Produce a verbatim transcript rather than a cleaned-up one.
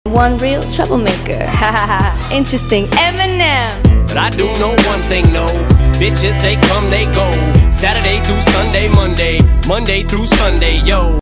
One real troublemaker. Hahaha. Interesting. Eminem. But I do know one thing, no. Bitches, they come, they go. Saturday through Sunday, Monday, Monday through Sunday, yo.